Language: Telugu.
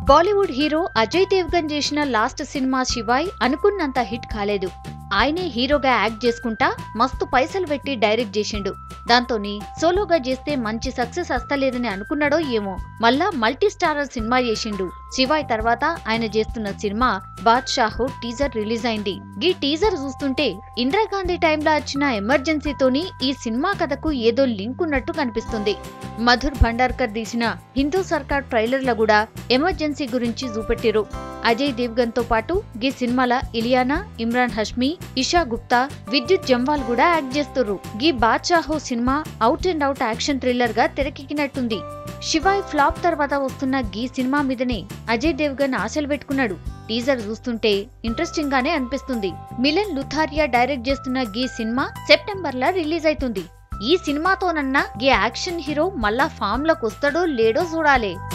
బాలీవుడ్ హీరో అజయ్ దేవ్గన్ చేసిన లాస్ట్ సినిమా శివాయ్ అనుకున్నంత హిట్ కాలేదు. ఆయనే హీరోగా యాక్ట్ చేసుకుంటా మస్తు పైసలు పెట్టి డైరెక్ట్ చేసిండు. దాంతోని సోలోగా చేస్తే మంచి సక్సెస్ వస్తలేదని అనుకున్నాడో ఏమో మళ్ళా మల్టీ స్టారర్ సినిమా చేసిండు. శివాయ్ తర్వాత ఆయన చేస్తున్న సినిమా బాద్షాహు టీజర్ రిలీజ్ అయింది. ఈ టీజర్ చూస్తుంటే ఇందిరాగాంధీ టైంలో వచ్చిన ఎమర్జెన్సీతోని ఈ సినిమా కథకు ఏదో లింక్ ఉన్నట్టు కనిపిస్తుంది. మధుర్ భండార్కర్ తీసిన హిందూ సర్కార్ ట్రైలర్ లో కూడా ఎమర్జెన్సీ గురించి చూపెట్టిరు. అజయ్ దేవ్గన్ తో పాటు ఈ సినిమాల ఇలియానా, ఇమ్రాన్ హష్మి, ఇషా గుప్తా, విద్యుత్ జంవాల్ కూడా యాక్ట్ చేస్తుర్రు. ఈ Baadshaho cinema out and out action thriller గా తెరకెక్కినట్టుంది. శివాయ్ ఫ్లాప్ తర్వాత వస్తున్న ఈ సినిమా మీదనే అజయ్ దేవ్గన్ ఆశలు పెట్టుకున్నాడు. టీజర్ చూస్తుంటే ఇంట్రెస్టింగ్ గానే అనిపిస్తుంది. మిలన్ లుథారియా డైరెక్ట్ చేస్తున్న ఈ సినిమా సెప్టెంబర్ లో రిలీజ్ అవుతుంది. ఈ సినిమాతోనన్నా ఈ యాక్షన్ హీరో మళ్ళా ఫామ్ లోకి వస్తాడో లేడో చూడాలి.